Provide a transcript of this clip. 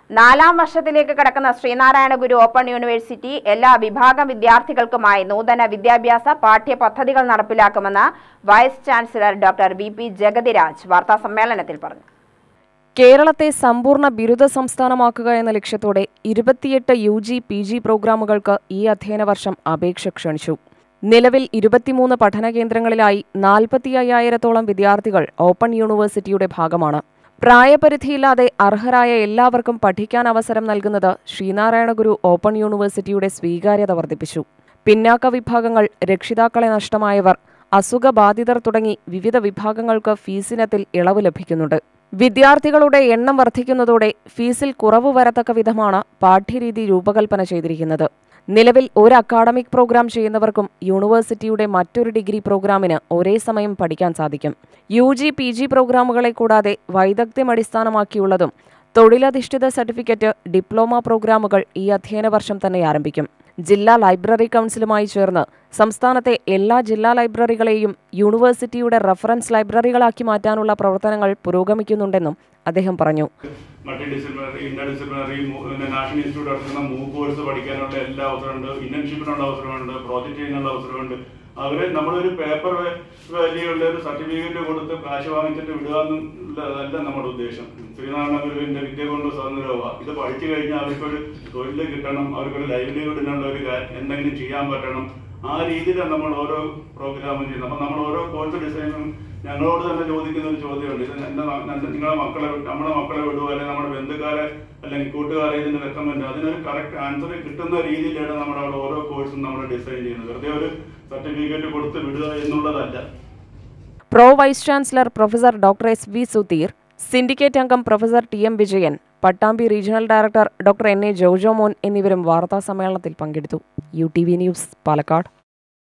നാലാം വർഷത്തിലേക്ക് കടക്കുന്ന ശ്രീനാരായണ ഗുരു ഓപ്പൺ യൂണിവേഴ്സിറ്റി എല്ലാ വിഭാഗം വിദ്യാർത്ഥികൾക്കുമായി നൂതന വിദ്യാഭ്യാസ പാഠ്യപദ്ധതികൾ നടപ്പിലാക്കുമെന്ന് vice chancellor doctor V P. Jagathiraj വാർത്താസമ്മേളനത്തിൽ പറഞ്ഞു. കേരളത്തെ സമ്പൂർണ്ണ ബിരുദ സംസ്ഥാനമാക്കുക എന്ന ലക്ഷ്യത്തോടെ 28 UG PG പ്രോഗ്രാമുകൾക്ക് ഈ അധ്യയന വർഷം അപേക്ഷ ക്ഷണിച്ചു. നിലവിൽ 23 പഠന കേന്ദ്രങ്ങളിലായി 45,000-ഓളം വിദ്യാർത്ഥികൾ ഓപ്പൺ യൂണിവേഴ്സിറ്റിയുടെ ഭാഗമാണ്. പ്രായപരിധിയില്ലാതെ അർഹരായ എല്ലാവർക്കും പഠിക്കാൻ അവസരം നൽകുന്നത് ശ്രീനാരായണ ഗുരു ഓപ്പൺ യൂണിവേഴ്സിറ്റിയുടെ സ്വീകാര്യത വർദ്ധിപ്പിച്ചു. പിന്നാക്ക വിഭാഗങ്ങൾ, രക്ഷിതാക്കളെ നഷ്ടമായവർ, അസുഖബാധിതർ തുടങ്ങി വിവിധ വിഭാഗങ്ങൾക്ക് ഫീസിനത്തിൽ ഇളവ് ലഭിക്കുന്നുണ്ട്. വിദ്യാർത്ഥികളുടെ എണ്ണം വർദ്ധിക്കുന്നതോടെ ഫീസിൽ കുറവ് വരത്തക്ക വിധമാണ് പാഠ്യരീതി രൂപകൽപ്പന ചെയ്തിരിക്കുന്നത്. നിലവിൽ ഒരു അക്കാഡമിക് പ്രോഗ്രാം ചെയ്യുന്നവർക്കും യൂണിവേഴ്സിറ്റിയുടെ മറ്റൊരു ഡിഗ്രി പ്രോഗ്രാമിന് ഒരേ സമയം പഠിക്കാൻ സാധിക്കും. UG PG പ്രോഗ്രാമുകളെ കൂടാതെ വൈദഗ്ധ്യം അടിസ്ഥാനമാക്കിയുള്ളതും തൊഴിലധിഷ്ഠിത സർട്ടിഫിക്കറ്റ്, ഡിപ്ലോമ പ്രോഗ്രാമുകൾ ഈ അധ്യയന വർഷം തന്നെ ആരംഭിക്കും. ജില്ലാ ലൈബ്രറി കൗൺസിലുമായി ചേർന്ന് സംസ്ഥാനത്തെ എല്ലാ ജില്ലാ ലൈബ്രറികളെയും യൂണിവേഴ്സിറ്റിയുടെ റഫറൻസ് ലൈബ്രറികളാക്കി മാറ്റാനുള്ള പ്രവർത്തനങ്ങൾ പുരോഗമിക്കുന്നുണ്ടെന്നും അദ്ദേഹം പറഞ്ഞു. മൾട്ടിഡിസിപ്ലിനറി, ഇന്റർഡിസിപ്ലിനറി, നാഷണൽ ഇൻസ്റ്റിറ്റ്യൂട്ട് നടത്തുന്ന മൂവ് കോഴ്സ് പഠിക്കാനുള്ള എല്ലാ അവസരമുണ്ട്. ഇന്റേൺഷിപ്പിനുള്ള അവസരമുണ്ട്. പ്രോജക്റ്റ് ചെയ്യാനുള്ള അവസരമുണ്ട്. അവരെ നമ്മളൊരു പേപ്പർ വാല്യുള്ള ഒരു സർട്ടിഫിക്കറ്റ് കൊടുത്ത് കാശ് വാങ്ങിച്ചിട്ട് വിടുക എന്നുള്ളതല്ല നമ്മുടെ ഉദ്ദേശം. ശ്രീനാരായണ ഗുരുവിന്റെ വിദ്യ കൊണ്ട് സ്വതന്ത്രമാവുക. ഇത് പഠിച്ചു കഴിഞ്ഞാൽ അവർക്കൊരു തൊഴിൽ കിട്ടണം, അവർക്കൊരു ലൈവ്ലിഹുഡിനുള്ള ഒരു എന്തെങ്കിലും ചെയ്യാൻ പറ്റണം. ആ രീതിയിലാണ് നമ്മൾ ഓരോ പ്രോഗ്രാമും ചെയ്യുന്നത്. അപ്പം നമ്മൾ ഓരോ കോഴ്സ് ഡിസൈനും ഞങ്ങളോട് തന്നെ ചോദിക്കുന്ന ഒരു ചോദ്യമുണ്ട്. ഇത് നിങ്ങളുടെ മക്കളെ, നമ്മുടെ മക്കളെ വിടുക, അല്ലെങ്കിൽ നമ്മുടെ ബന്ധുക്കാരെ അല്ലെങ്കിൽ കൂട്ടുകാരെ ഇതിന് റെക്കമെൻഡ്, അതിനൊരു കറക്റ്റ് ആൻസർ കിട്ടുന്ന രീതിയിലാണ് നമ്മുടെ അവിടെ ഓരോ കോഴ്സും നമ്മൾ ഡിസൈൻ ചെയ്യുന്നത്. വെറുതെ ഒരു സർട്ടിഫിക്കറ്റ് കൊടുത്ത് വിടുക എന്നുള്ളതല്ല. Pro vice chancellor professor doctor SV Sudheer, syndicate അംഗം professor TM Vijayan, Pattambi regional director doctor NA Jojomon എന്നിവരും വാർത്താസമ്മേളനത്തിൽ പങ്കെടുത്തു. UTV news, Palakkad.